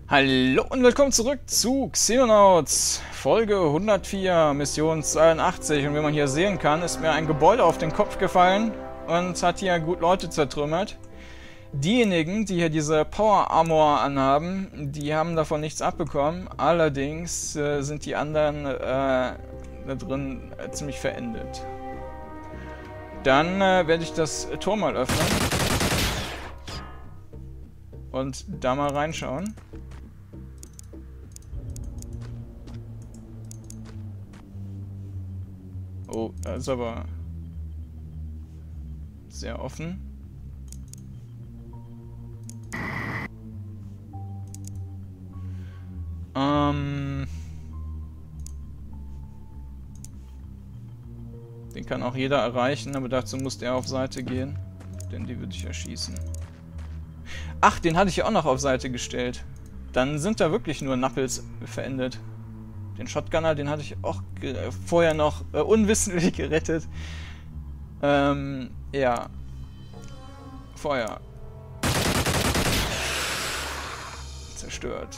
Hallo und willkommen zurück zu Xenonauts, Folge 104, Mission 82. Und wie man hier sehen kann, ist mir ein Gebäude auf den Kopf gefallen und hat hier gut Leute zertrümmert. Diejenigen, die hier diese Power Armor anhaben, die haben davon nichts abbekommen. Allerdings sind die anderen da drin ziemlich verendet. Dann werde ich das Tor mal öffnen und da mal reinschauen. Oh, das ist aber sehr offen. Den kann auch jeder erreichen, aber dazu muss der auf Seite gehen, denn die würde ich erschießen. Ach, den hatte ich ja auch noch auf Seite gestellt. Dann sind da wirklich nur Nappels verendet. Den Shotgunner, den hatte ich auch vorher noch unwissentlich gerettet. Ja. Feuer. Zerstört.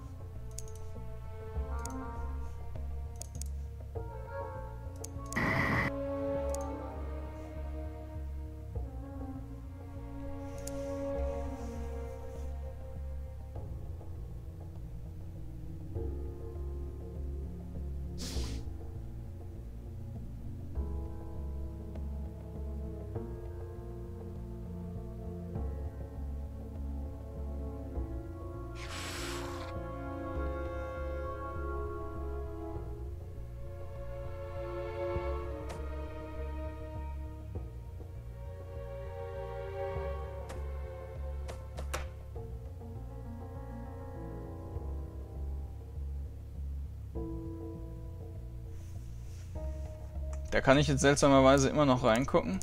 Da kann ich jetzt seltsamerweise immer noch reingucken.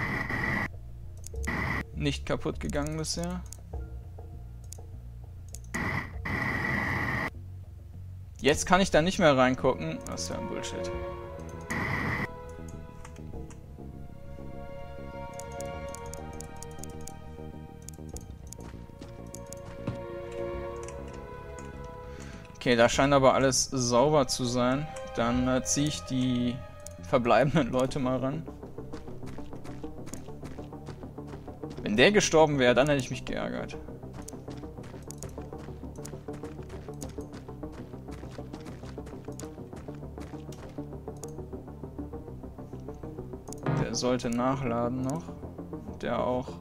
Nicht kaputt gegangen bisher. Jetzt kann ich da nicht mehr reingucken. Das ist ja ein Bullshit. Okay, da scheint aber alles sauber zu sein. Dann ziehe ich die verbleibenden Leute mal ran. Wenn der gestorben wäre, dann hätte ich mich geärgert. Der sollte nachladen noch. Der auch.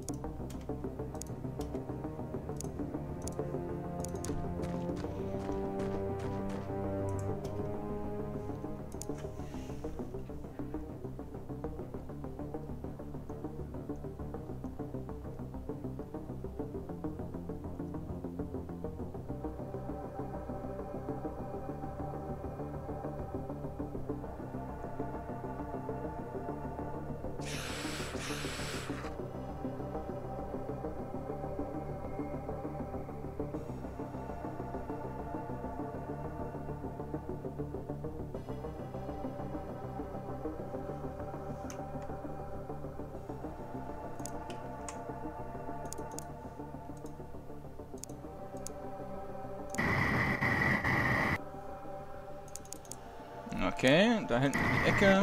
Okay, da hinten in die Ecke.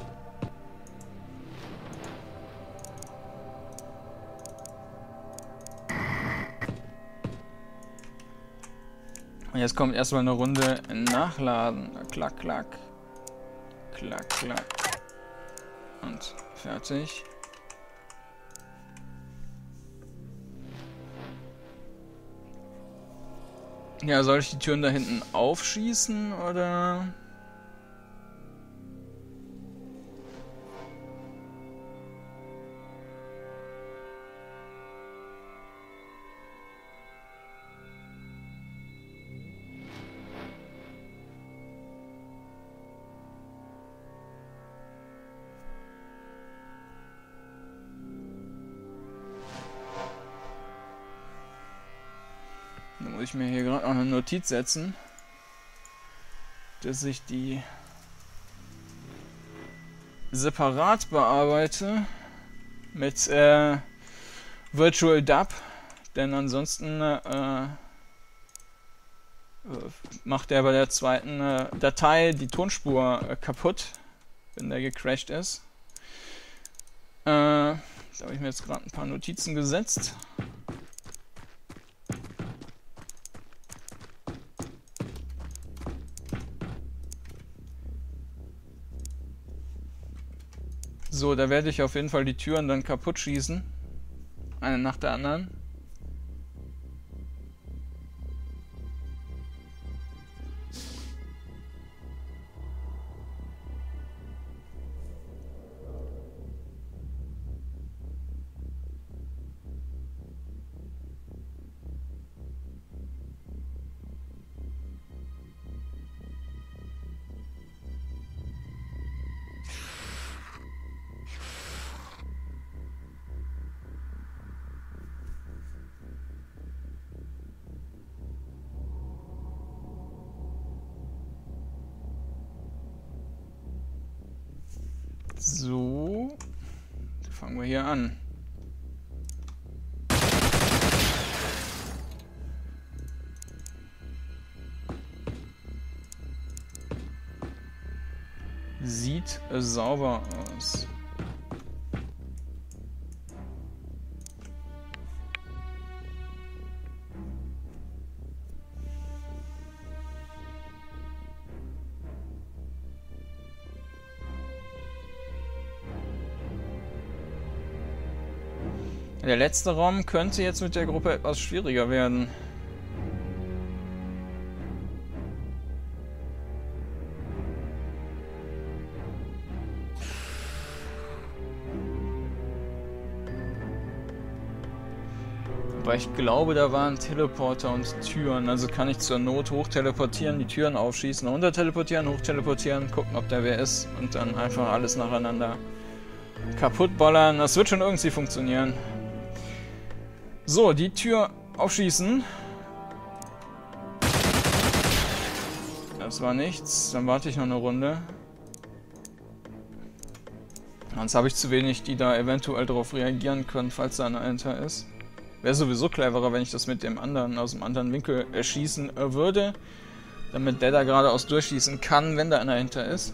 Und jetzt kommt erstmal eine Runde nachladen. Klack, klack. Klack, klack. Und fertig. Ja, soll ich die Türen da hinten aufschießen oder? Da muss ich mir hier gerade noch eine Notiz setzen, dass ich die separat bearbeite mit Virtual Dub, denn ansonsten macht er bei der zweiten Datei die Tonspur kaputt, wenn der gecrashed ist. Da habe ich mir jetzt gerade ein paar Notizen gesetzt. So, da werde ich auf jeden Fall die Türen dann kaputt schießen. Eine nach der anderen. So, fangen wir hier an. Sieht sauber aus. Der letzte Raum könnte jetzt mit der Gruppe etwas schwieriger werden. Aber ich glaube, da waren Teleporter und Türen. Also kann ich zur Not hochteleportieren, die Türen aufschießen, runterteleportieren, hochteleportieren, gucken, ob da wer ist und dann einfach alles nacheinander kaputtballern. Das wird schon irgendwie funktionieren. So, die Tür aufschießen. Das war nichts. Dann warte ich noch eine Runde. Sonst habe ich zu wenig, die da eventuell darauf reagieren können, falls da einer hinter ist. Wäre sowieso cleverer, wenn ich das mit dem anderen aus dem anderen Winkel erschießen würde. Damit der da geradeaus durchschießen kann, wenn da einer hinter ist.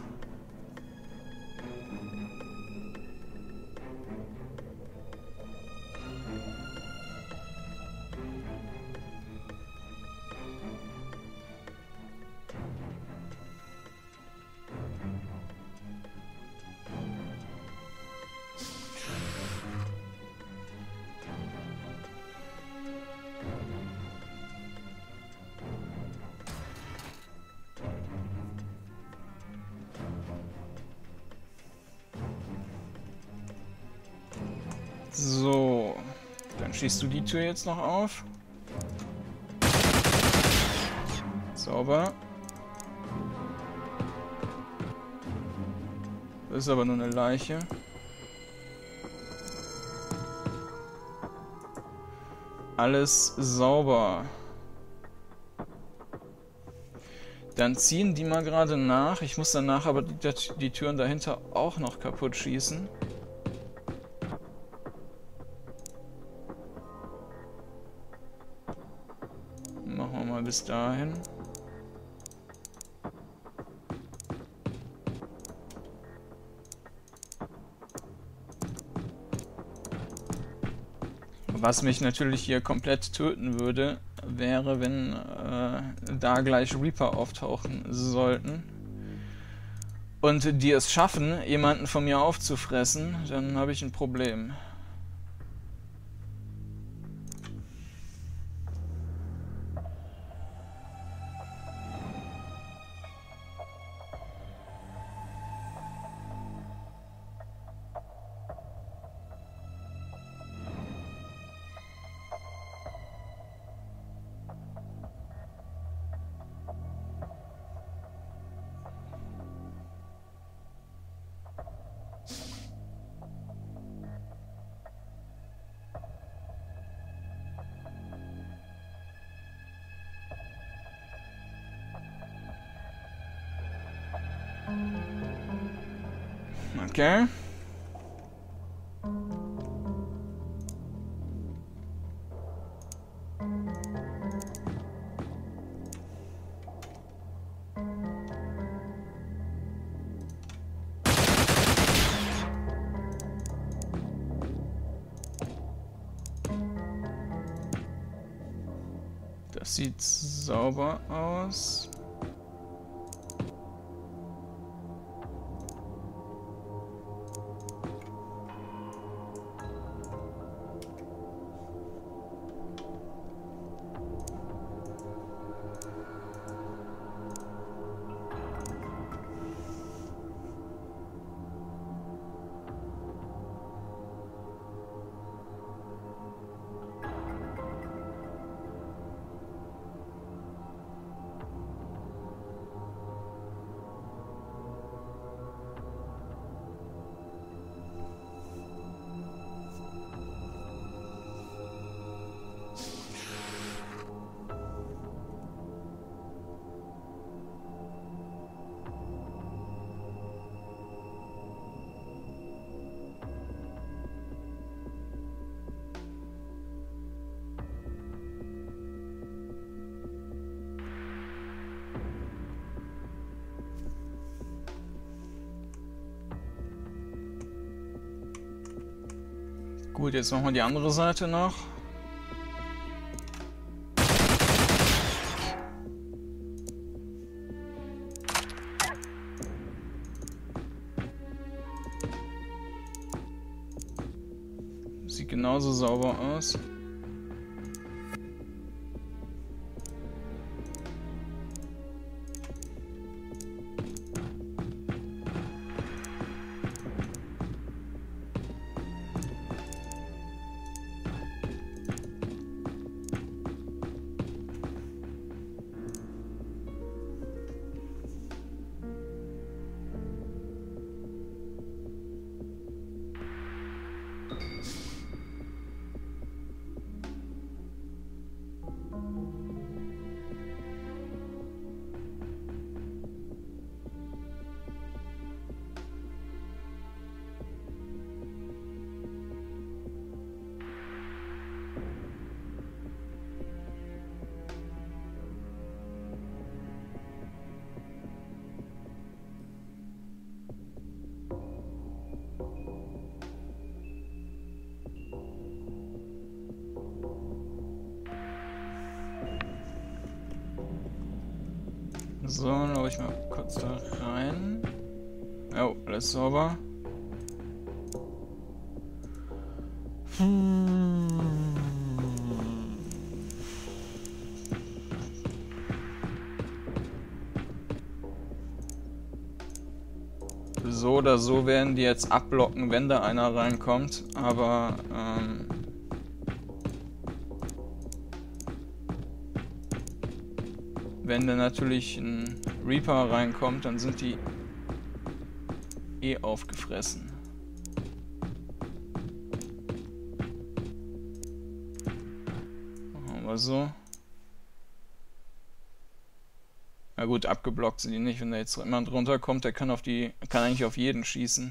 So, dann schießt du die Tür jetzt noch auf. Sauber. Das ist aber nur eine Leiche. Alles sauber. Dann ziehen die mal gerade nach. Ich muss danach aber die Türen dahinter auch noch kaputt schießen. Machen wir mal bis dahin. Was mich natürlich hier komplett töten würde, wäre, wenn da gleich Reaper auftauchen sollten und die es schaffen, jemanden von mir aufzufressen, dann habe ich ein Problem. Okay. Das sieht sauber aus. Gut, jetzt machen wir die andere Seite noch. Sieht genauso sauber aus. So, dann hole ich mal kurz da rein. Oh, alles sauber. So oder so werden die jetzt abblocken, wenn da einer reinkommt, aber wenn da natürlich ein Reaper reinkommt, dann sind die eh aufgefressen. Machen wir so. Na gut, abgeblockt sind die nicht. Wenn da jetzt jemand runterkommt, der kann eigentlich auf jeden schießen.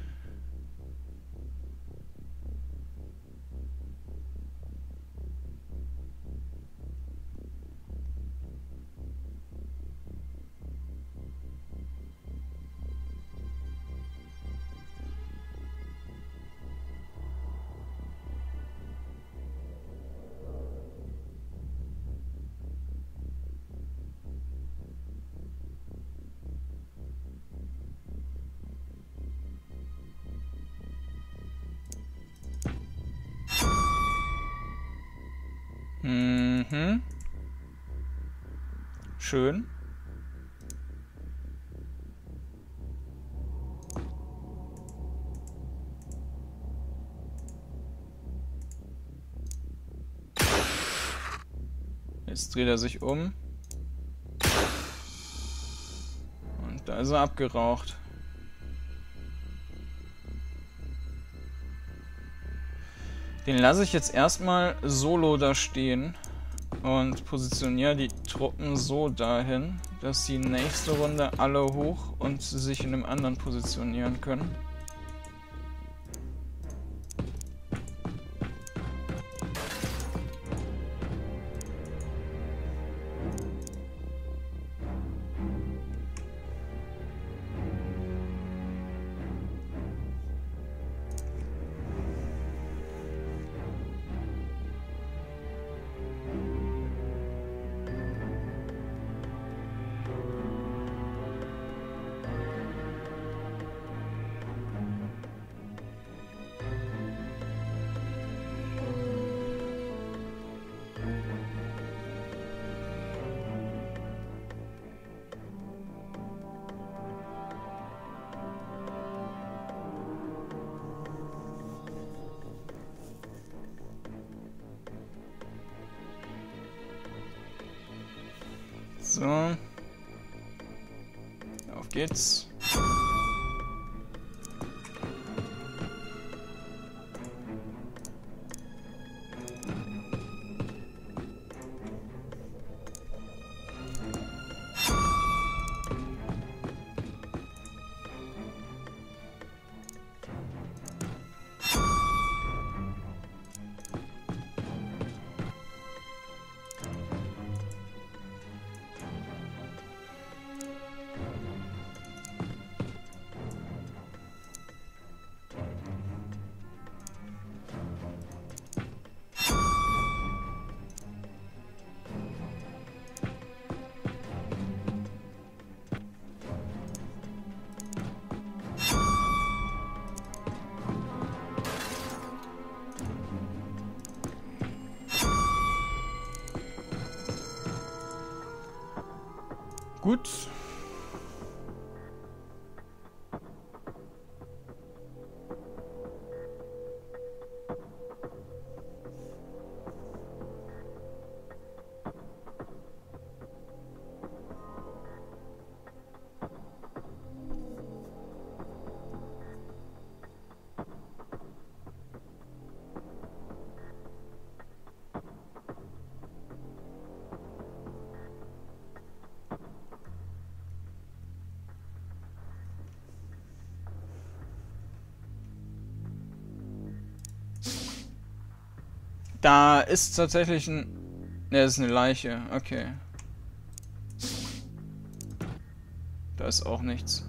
Mhm. Schön. Jetzt dreht er sich um. Und da ist er abgeraucht. Den lasse ich jetzt erstmal solo da stehen und positioniere die Truppen so dahin, dass sie nächste Runde alle hoch und sich in einem anderen positionieren können. So. Auf geht's. Gut. Da ist tatsächlich ein... Ne, das ist eine Leiche. Okay. Da ist auch nichts.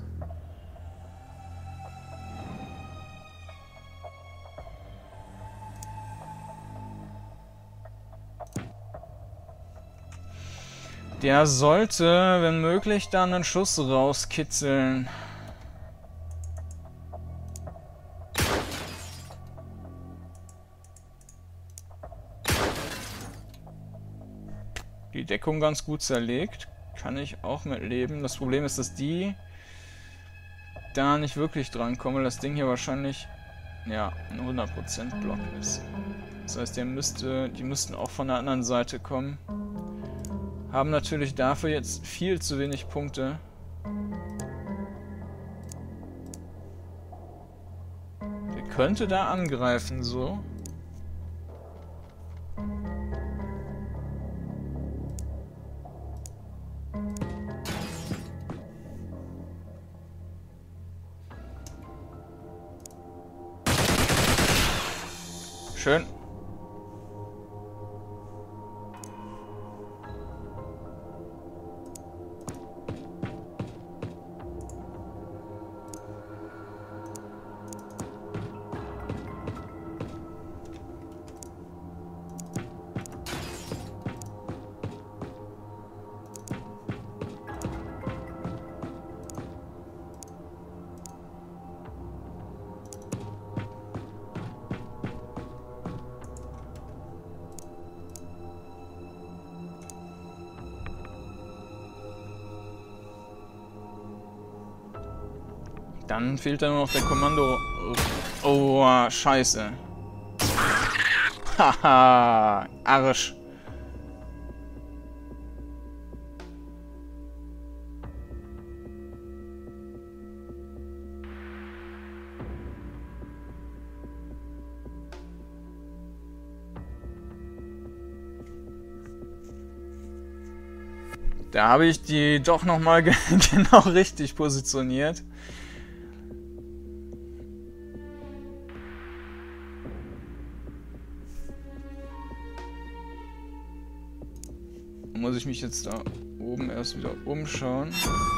Der sollte, wenn möglich, dann einen Schuss rauskitzeln. Die Deckung ganz gut zerlegt. Kann ich auch mit leben. Das Problem ist, dass die da nicht wirklich dran kommen, weil das Ding hier wahrscheinlich ja ein 100% Block ist. Das heißt, die müssten auch von der anderen Seite kommen. Haben natürlich dafür jetzt viel zu wenig Punkte. Der könnte da angreifen, so. Schön. Dann fehlt da nur noch der Kommando... Oh, scheiße. Haha, Arsch. Da habe ich die doch nochmal genau richtig positioniert. Muss ich mich jetzt da oben erst wieder umschauen.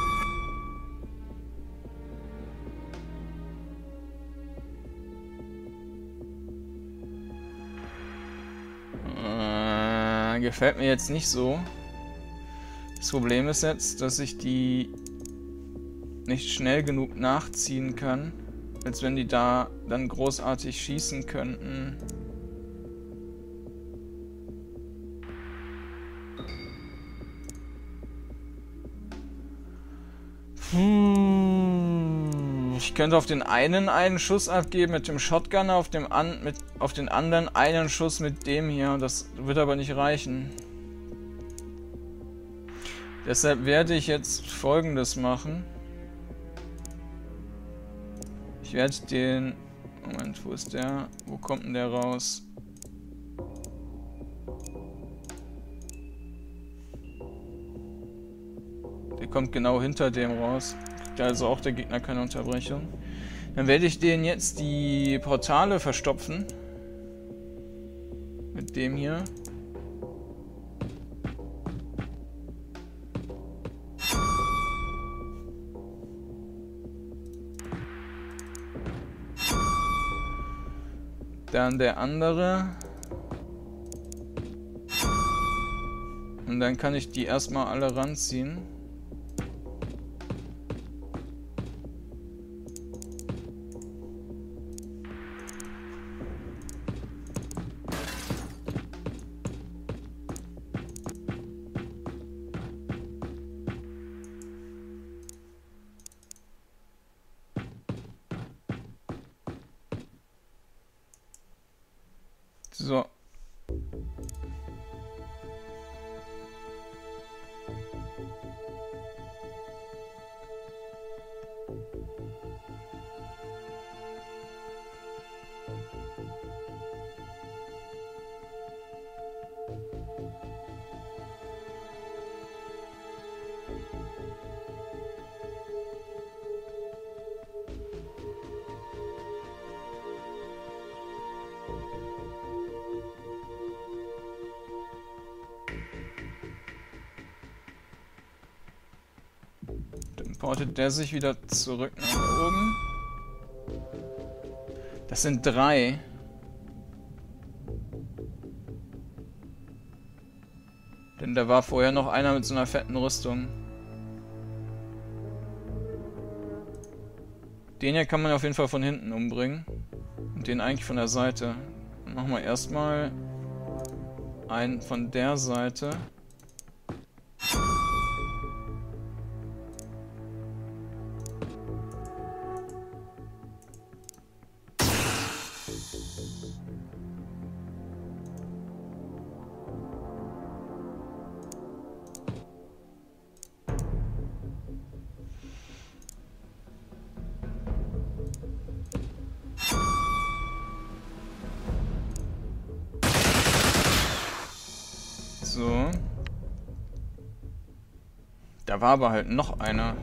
Gefällt mir jetzt nicht so. Das Problem ist jetzt, dass ich die nicht schnell genug nachziehen kann, als wenn die da dann großartig schießen könnten. Ich könnte auf den einen Schuss abgeben mit dem Shotgun, auf den anderen einen Schuss mit dem hier. Das wird aber nicht reichen. Deshalb werde ich jetzt Folgendes machen. Ich werde den... Moment, wo ist der? Wo kommt denn der raus? Der kommt genau hinter dem raus. Kriegt also auch der Gegner keine Unterbrechung. Dann werde ich den jetzt die Portale verstopfen. Mit dem hier. Dann der andere. Und dann kann ich die erstmal alle ranziehen. So. Portet der sich wieder zurück nach oben. Das sind 3. Denn da war vorher noch einer mit so einer fetten Rüstung. Den hier kann man auf jeden Fall von hinten umbringen. Und den eigentlich von der Seite. Dann machen wir erstmal einen von der Seite. So. Da war aber halt noch einer.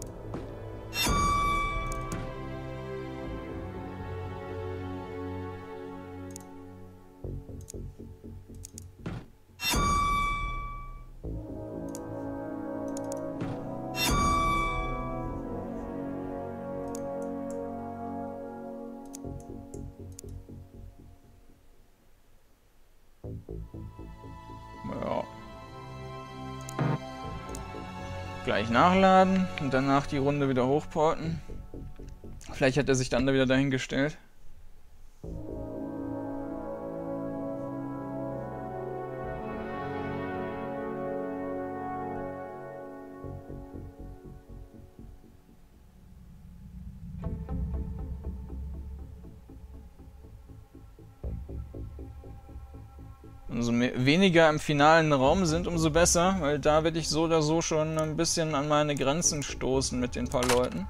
Ja. Gleich nachladen und danach die Runde wieder hochporten. Vielleicht hat er sich dann da wieder dahingestellt. Umso weniger im finalen Raum sind, umso besser, weil da werde ich so oder so schon ein bisschen an meine Grenzen stoßen mit den paar Leuten.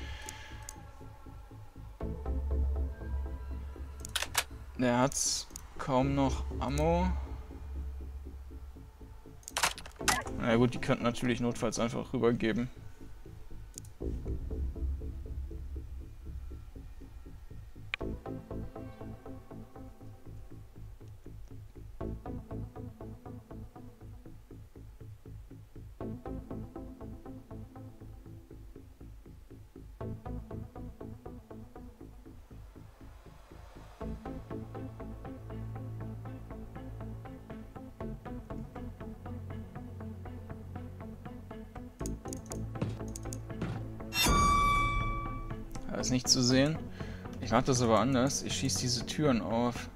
Der hat kaum noch Ammo. Na gut, die könnten natürlich notfalls einfach rübergeben. Da ist nicht zu sehen. Ich mache das aber anders. Ich schieße diese Türen auf.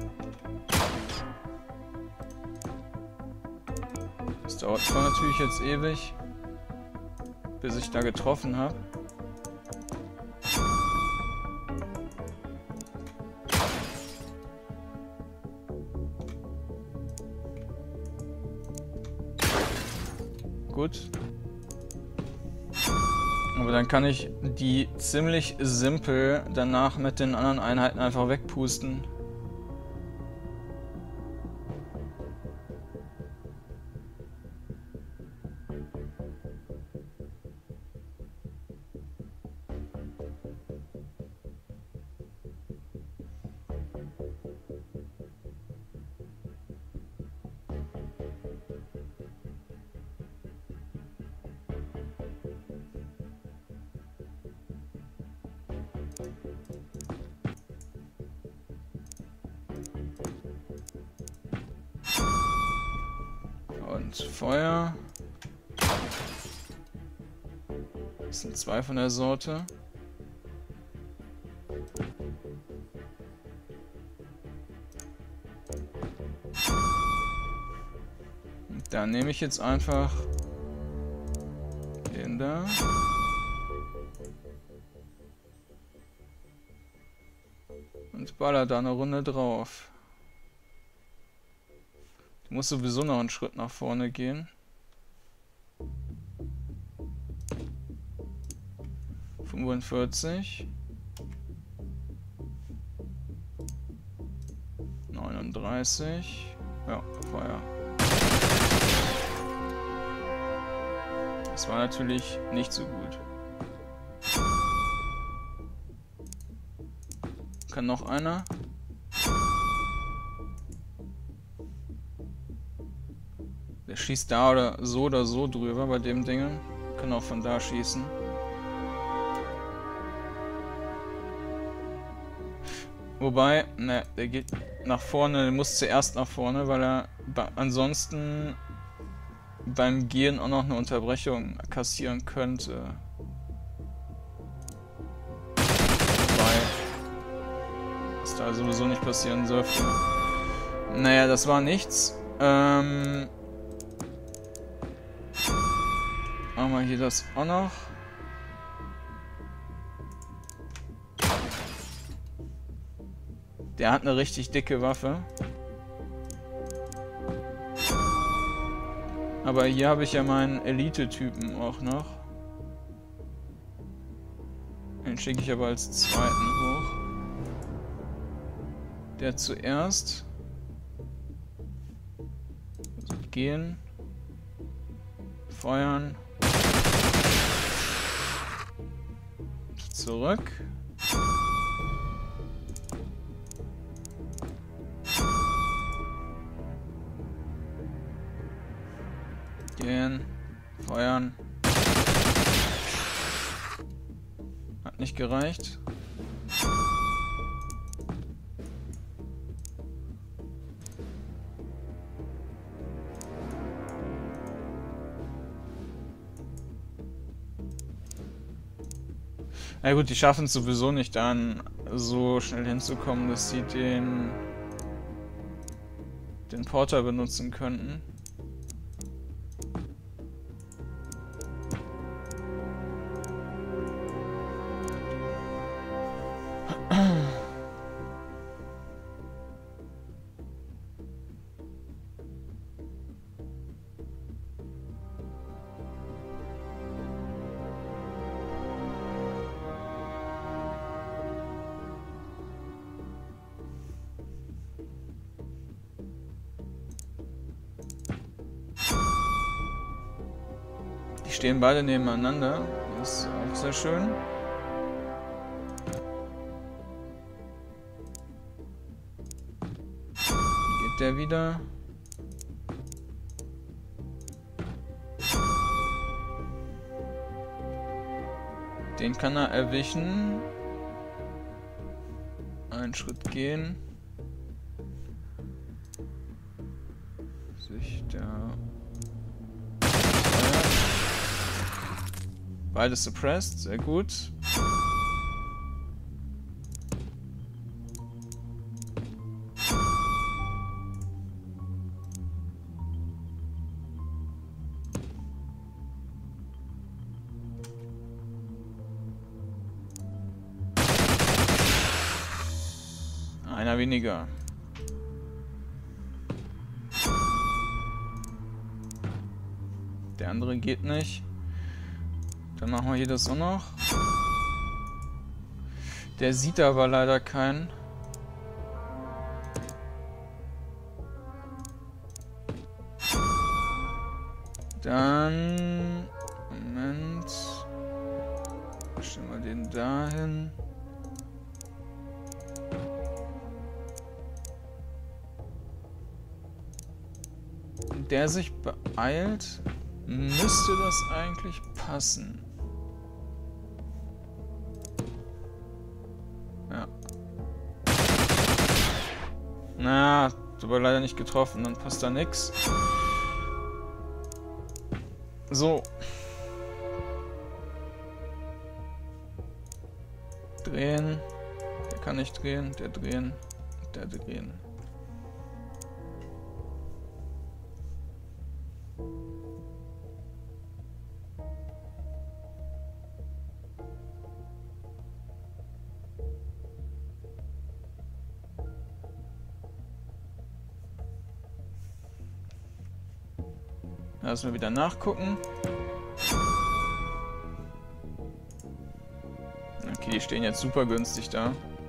Das dauert zwar natürlich jetzt ewig, bis ich da getroffen habe. gut. Aber dann kann ich die ziemlich simpel danach mit den anderen Einheiten einfach wegpusten. Und Feuer. Das sind 2 von der Sorte. Und da nehme ich jetzt einfach den da. Und baller da eine Runde drauf. Ich muss sowieso noch einen Schritt nach vorne gehen. 45. 39. Ja, Feuer. Das war natürlich nicht so gut. Kann noch einer? Der schießt da oder so drüber bei dem Ding. Kann auch von da schießen. Wobei, ne, der geht nach vorne, der muss zuerst nach vorne, weil er ansonsten beim Gehen auch noch eine Unterbrechung kassieren könnte. Wobei das da sowieso nicht passieren dürfte. Naja, das war nichts. Machen wir hier das auch noch. Der hat eine richtig dicke Waffe. Aber hier habe ich ja meinen Elite-Typen auch noch. Den schicke ich aber als zweiten hoch. Der zuerst. Also gehen. Feuern. Zurück. Gehen. Feuern. Hat nicht gereicht. Na gut, die schaffen es sowieso nicht dann so schnell hinzukommen, dass sie den Porter benutzen könnten. Die stehen beide nebeneinander. Das ist auch sehr schön. Geht der wieder? Den kann er erwischen. Einen Schritt gehen. Sich da. Beide suppressed, sehr gut. Einer weniger. Der andere geht nicht. Dann machen wir hier das auch noch. Der sieht aber leider keinen. Dann... Moment. Stellen wir den da hin. Wenn der sich beeilt, müsste das eigentlich passen. Ja. Na, aber leider nicht getroffen, dann passt da nix. So. Drehen. Der kann nicht drehen, der drehen, der drehen. Lassen wir wieder nachgucken. Okay, die stehen jetzt super günstig da.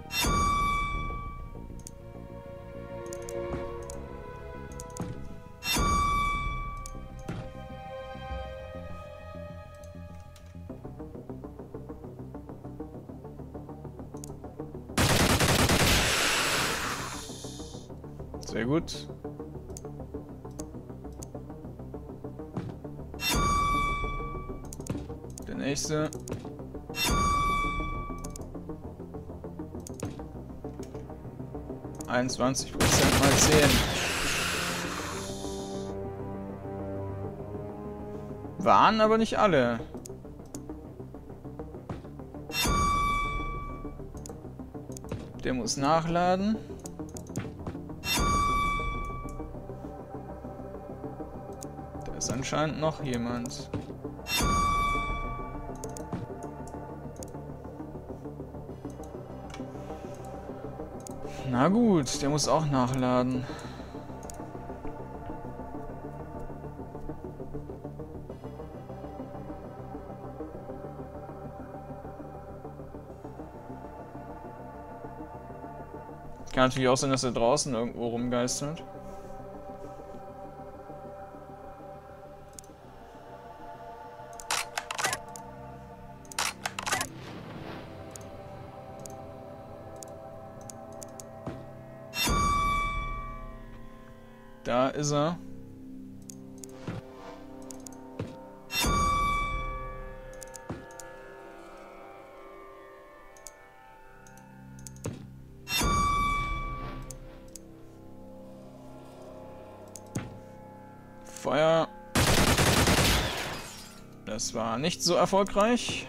Sehr gut. Der nächste. %, mal 10. Waren aber nicht alle. Der muss nachladen. Da ist anscheinend noch jemand. Na gut, der muss auch nachladen. Kann natürlich auch sein, dass er draußen irgendwo rumgeistert. Da ist er. Feuer. Das war nicht so erfolgreich.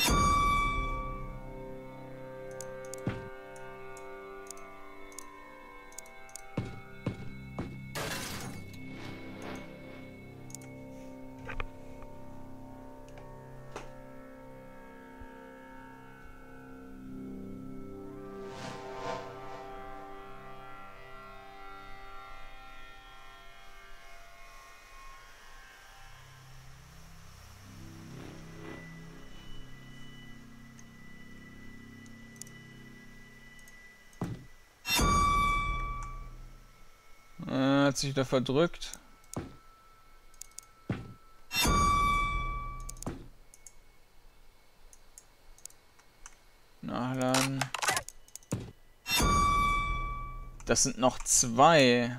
Hat sich wieder verdrückt. Nachladen. Das sind noch 2.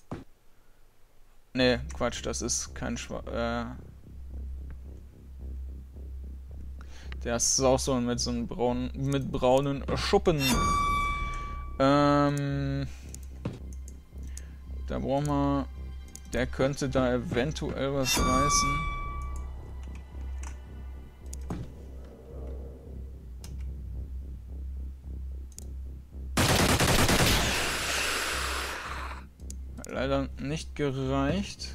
Ne, Quatsch, das ist kein der ist auch so mit so einem braunen Schuppen. Da brauchen wir... Der könnte da eventuell was reißen. Hat leider nicht gereicht.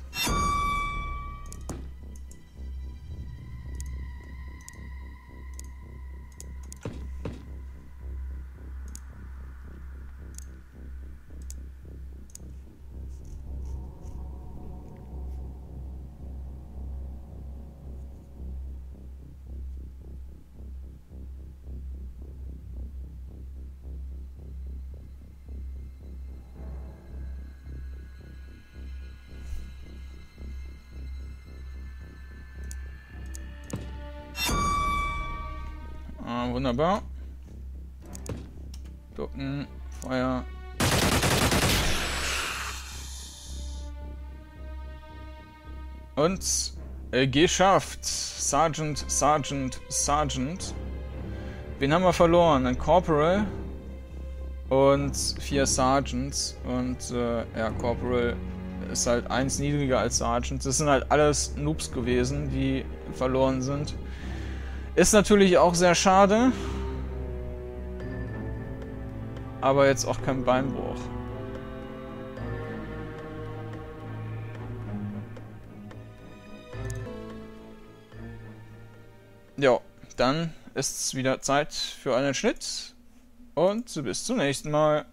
Ah, wunderbar. Ducken, Feuer. Und geschafft. Sergeant, Sergeant, Sergeant. Wen haben wir verloren? Ein Corporal und 4 Sergeants. Und ja, Corporal ist halt 1 niedriger als Sergeant. Das sind halt alles Noobs gewesen, die verloren sind. Ist natürlich auch sehr schade. Aber jetzt auch kein Beinbruch. Ja, dann ist es wieder Zeit für einen Schnitt und bis zum nächsten Mal.